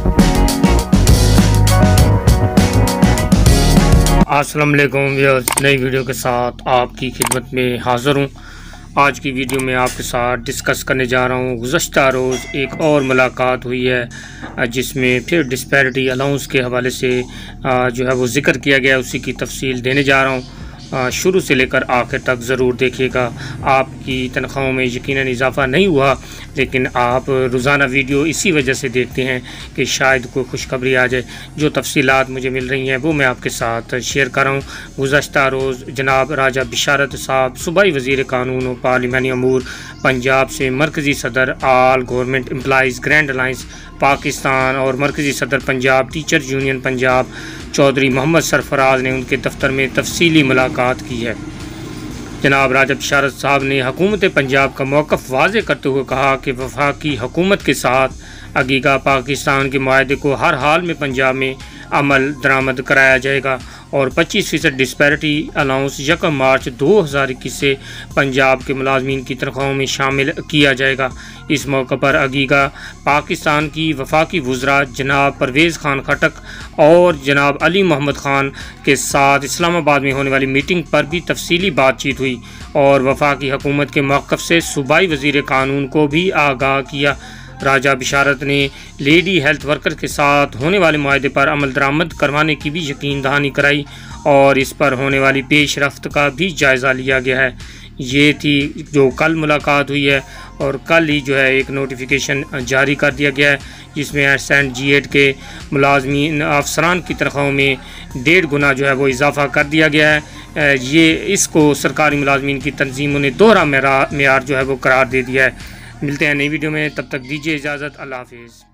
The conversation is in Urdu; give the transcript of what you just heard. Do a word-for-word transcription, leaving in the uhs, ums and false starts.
السلام علیکم ویورز، نئی ویڈیو کے ساتھ آپ کی خدمت میں حاضر ہوں۔ آج کی ویڈیو میں آپ کے ساتھ ڈسکس کرنے جا رہا ہوں۔ گزشتہ روز ایک اور ملاقات ہوئی ہے جس میں پھر ڈسپیرٹی الاؤنس کے حوالے سے جو ہے وہ ذکر کیا گیا، اسی کی تفصیل دینے جا رہا ہوں۔ شروع سے لے کر آخر تک ضرور دیکھیے گا۔ آپ کی تنخواہوں میں یقیناً اضافہ نہیں ہوا، لیکن آپ روزانہ ویڈیو اسی وجہ سے دیکھتے ہیں کہ شاید کوئی خوشخبری آ جائے۔ جو تفصیلات مجھے مل رہی ہیں وہ میں آپ کے ساتھ شیئر کر رہا ہوں۔ گزشتہ روز جناب راجہ بشارت صاحب، صوبائی وزیر قانون و پارلیمانی امور پنجاب سے مرکزی صدر all government employees grand alliance Pakistan اور مرکزی صدر پنجاب ٹیچر یونین پنجاب چودھری محمد سرفراز نے ان کے دفتر میں تفصیلی ملاقات کی ہے۔ جناب راجہ بشارت صاحب نے حکومت پنجاب کا موقف واضح کرتے ہوئے کہا کہ وفاقی حکومت کے ساتھ عقیقہ پاکستان کے معاہدے کو ہر حال میں پنجاب میں عمل درآمد کرایا جائے گا اور پچیس فیصد ڈسپیرٹی الاؤنس یکم مارچ دو ہزار اکیس سے پنجاب کے ملازمین کی تنخواہوں میں شامل کیا جائے گا۔ اس موقع پر عقیقہ پاکستان کی وفاقی وزراء جناب پرویز خان خٹک اور جناب علی محمد خان کے ساتھ اسلام آباد میں ہونے والی میٹنگ پر بھی تفصیلی بات چیت ہوئی اور وفاقی حکومت کے موقف سے صوبائی وزیر قانون کو بھی آگاہ کیا۔ راجہ بشارت نے لیڈی ہیلتھ ورکر کے ساتھ ہونے والے معاہدے پر عمل درآمد کروانے کی بھی یقین دہانی کرائی اور اس پر ہونے والی پیش رفت کا بھی جائزہ لیا گیا ہے۔ یہ تھی جو کل ملاقات ہوئی ہے اور کل ہی جو ہے ایک نوٹیفیکیشن جاری کر دیا گیا ہے جس میں ایس اینڈ جی ایٹ کے ملازمین افسران کی تنخواہوں میں ڈیڑھ گنا جو ہے وہ اضافہ کر دیا گیا ہے۔ یہ اس کو سرکاری ملازمین کی تنظیموں نے دوہرا معیار جو ہے وہ قرار دے دیا ہے۔ ملتے ہیں نئی ویڈیو میں، تب تک دیجیے اجازت، اللہ حافظ۔